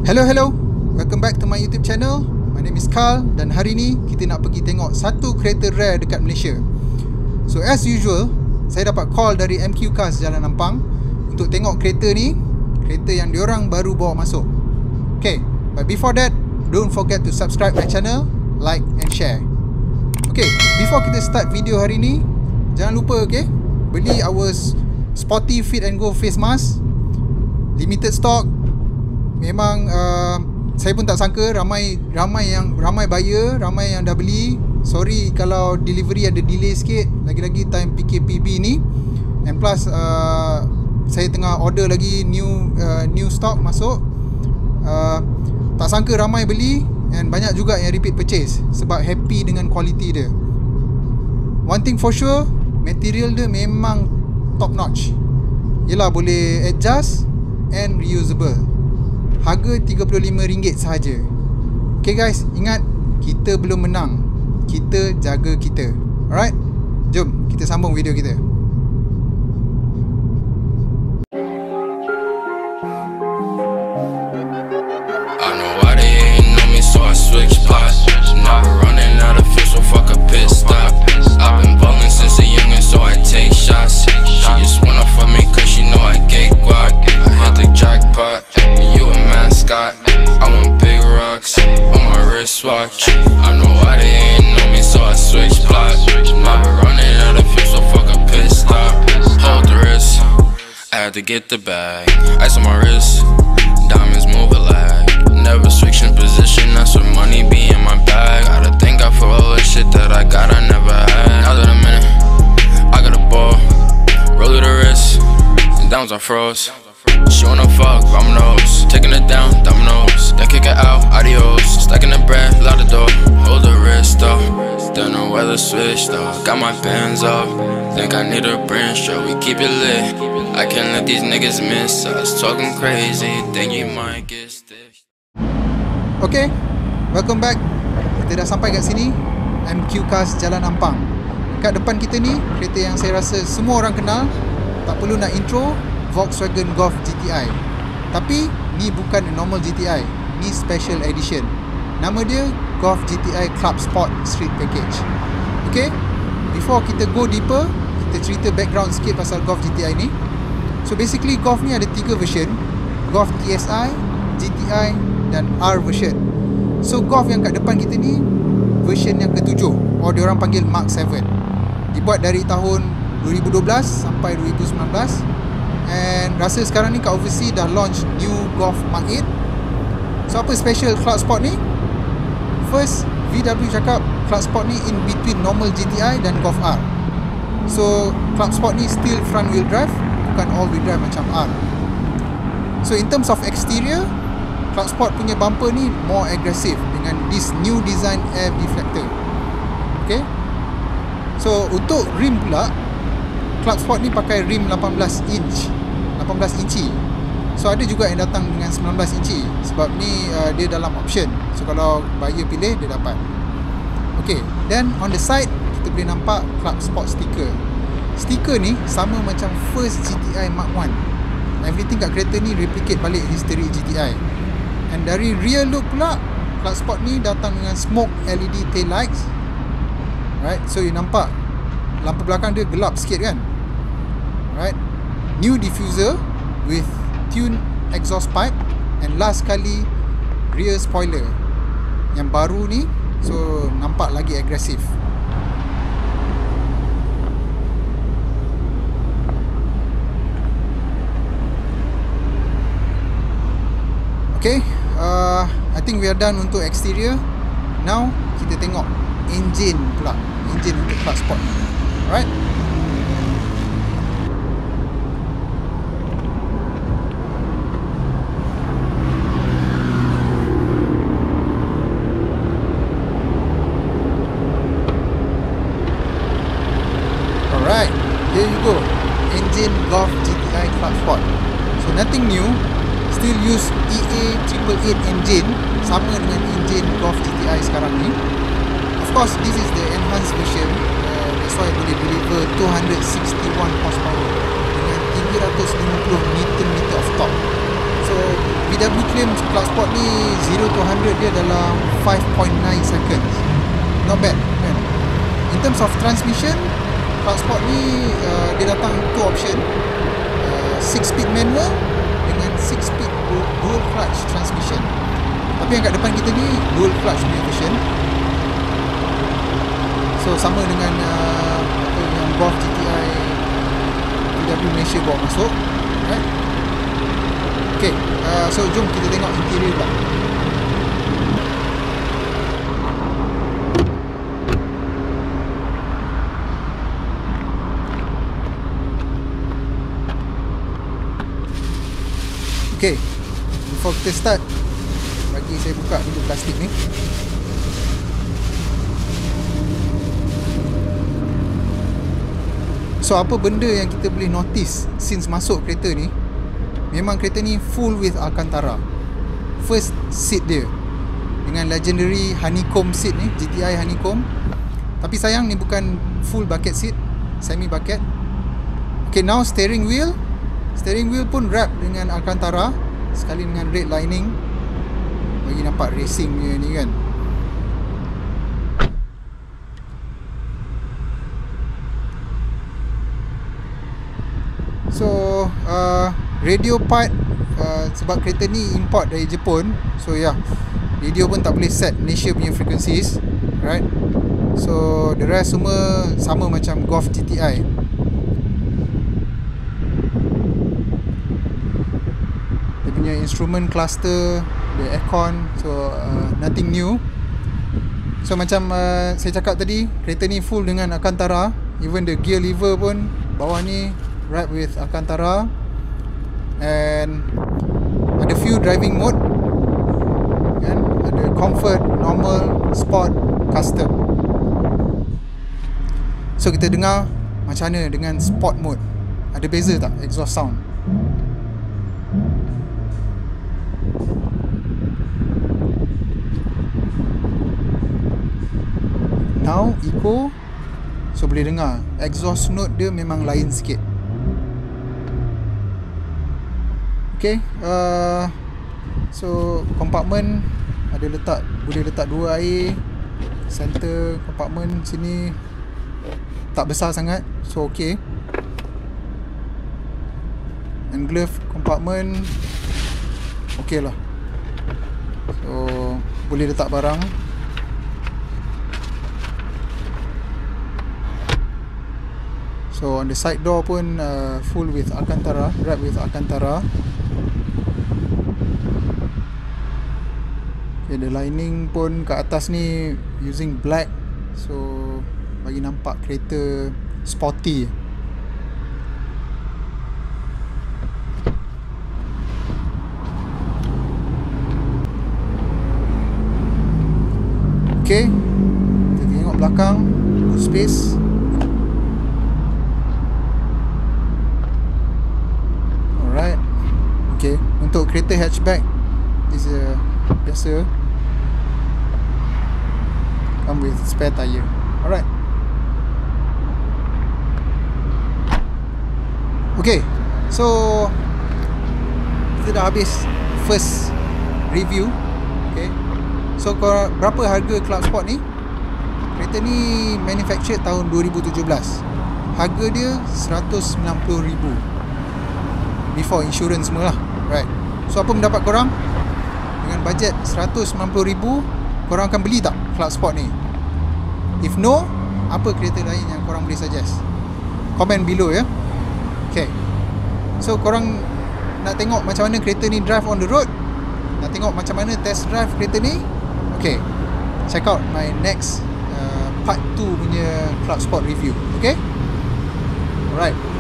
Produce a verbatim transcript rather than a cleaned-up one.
Hello hello, welcome back to my YouTube channel. My name is Carl dan hari ni kita nak pergi tengok satu kereta rare dekat Malaysia. So as usual, saya dapat call dari M Q Cars Jalan Ampang untuk tengok kereta ni, kereta yang diorang baru bawa masuk. Okay, but before that, don't forget to subscribe my channel, like and share. Okay, before kita start video hari ni, jangan lupa okay, beli our Sporty Fit and Go face mask, limited stock. Memang uh, saya pun tak sangka ramai ramai yang ramai buyer, ramai yang dah beli. Sorry kalau delivery ada delay sikit, lagi-lagi time P K P B ni. And plus uh, saya tengah order lagi new uh, new stock masuk. Uh, tak sangka ramai beli and banyak juga yang repeat purchase sebab happy dengan quality dia. One thing for sure, material dia memang top notch. Yelah, boleh adjust and reusable. Harga tiga puluh lima ringgit sahaja. Okay guys, ingat, kita belum menang, kita jaga kita. Alright, jom kita sambung video kita. I know why they ain't know me, so I switch plots. Never running out of fuel, so fuck a pit stop. I've been ballin' since a youngin', so I take shots. She just wanna fuck me cause she know I get guac. I hit the jackpot, you a mascot. I want big rocks on my wristwatch. I know why they ain't know me, so I switch plots. Never running out of fuel, so fuck a pit stop. Hold the wrist, I had to get the bag. Ice on my wrist, diamonds move a lag. Never switching position, that's what money be in my bag. Gotta thank God for all the shit that I got, I never had. Now that I'm in it, I got a ball, roll to the wrist, and downs I froze. She wanna fuck, dominoes, taking it down, dominoes. Then kick it out, adios. Stacking the bread, lock the door, hold the wrist though. Don't know where the switch though. Got my pants off, think I need a brain stroke. We keep it lit, I can't let these niggas miss us. Talking crazy, think you might get stitched. Okay, welcome back. Kita dah sampai kat sini, M Q Cars Jalan Ampang. Kat depan kita ni, kereta yang saya rasa semua orang kenal. Tak perlu nak intro, Volkswagen Golf G T I. Tapi ni bukan normal G T I, ni special edition. Nama dia Golf G T I Club Sport Street Package. Okay, before kita go deeper, kita cerita background sikit pasal Golf G T I ni. So basically Golf ni ada tiga version, Golf T S I, G T I dan R version. So Golf yang kat depan kita ni version yang ketujuh, or diorang panggil Mark seven. Dibuat dari tahun dua ribu dua belas sampai dua ribu sembilan belas. And rasa sekarang ni kat overseas dah launch new Golf Mark eight. So apa special Club Sport ni? First, V W cakap Club Sport ni in between normal G T I dan Golf R. So Club Sport ni still front wheel drive, bukan all wheel drive macam R. So in terms of exterior, Club Sport punya bumper ni more aggressive dengan this new design air deflector. Okay, so untuk rim pula, Club Sport ni pakai rim lapan belas inch, lapan belas inci. So ada juga yang datang dengan sembilan belas inci. Sebab ni uh, dia dalam option. So kalau buyer pilih, dia dapat. Okay, then on the side kita boleh nampak Club Sport sticker. Sticker ni sama macam first G T I Mark one. Everything kat kereta ni replicate balik history G T I. And dari rear look pula, Club Sport ni datang dengan smoke L E D tail lights. Right, so you nampak lampu belakang dia gelap sikit kan. Right, new diffuser with tune exhaust pipe. And last kali rear spoiler yang baru ni, so nampak lagi agresif. Okay, uh, I think we are done untuk exterior. Now kita tengok engine pula, engine untuk Club Sport. Alright, alright, here you go, engine Golf G T I Club Sport. So nothing new, still use E A eight eight eight engine, sama dengan engine Golf G T I sekarang ni. Of course, this is the enhanced version. Uh, that's why boleh deliver two hundred sixty-one horsepower dengan tiga ratus lima puluh newton meter of torque. So V W claim Cloud Sport ni zero to one hundred dia dalam five point nine seconds. Not bad kan? In terms of transmission, Cloud Sport ni uh, dia datang two option, uh, six speed manual dengan six speed dual clutch transmission. Tapi yang kat depan kita ni dual clutch punya version. So sama dengan uh, yang Golf G T I B W Malaysia bawa masuk, right? Okay, uh, so jom kita tengok interior pula. Okay, before kita start, bagi saya buka dulu plastik ni. So apa benda yang kita boleh notice since masuk kereta ni, memang kereta ni full with Alcantara. First seat dia dengan legendary honeycomb seat ni, G T I honeycomb. Tapi sayang ni bukan full bucket seat, semi bucket. Okay, now steering wheel. Steering wheel pun wrap dengan Alcantara, sekali dengan red lining, bagi nampak racing punya ni kan. So uh, radio part, uh, sebab kereta ni import dari Jepun, so ya yeah, radio pun tak boleh set Malaysia punya frequencies, right? So the rest semua sama macam Golf G T I. Dia punya instrument cluster, the aircon, so uh, nothing new. So macam uh, saya cakap tadi, kereta ni full dengan Alcantara. Even the gear lever pun bawah ni wrapped with Alcantara. And ada few driving mode kan? Ada comfort, normal, sport, custom. So kita dengar macam mana dengan sport mode. Ada beza tak exhaust sound? Now eco, so boleh dengar exhaust note dia memang lain sikit. Okay, uh, so compartment ada letak, boleh letak dua air. Center compartment sini tak besar sangat, so okay. And glove compartment okay lah, so boleh letak barang. So on the side door pun uh, full with Alcantara, wrapped with Alcantara. Okay, the lining pun kat atas ni using black, so bagi nampak kereta sporty. Okay, kita tengok belakang, space. Alright. Okay, untuk kereta hatchback is a biasa, come with spare tire. Alright. Okay, so kita dah habis first review. Okay, so berapa harga Cloud Sport ni? Kereta ni manufactured tahun dua ribu tujuh belas. Harga dia seratus sembilan puluh ribu before insurance semua lah, right? So apa pendapat korang? Dengan bajet seratus sembilan puluh ribu, korang akan beli tak Cloud Sport ni? If no, apa kereta lain yang korang boleh suggest? Comment below ya. Okay, so korang nak tengok macam mana kereta ni drive on the road? Nak tengok macam mana test drive kereta ni? Okay, check out my next uh, part two punya Cloud Sport review. Okay, alright.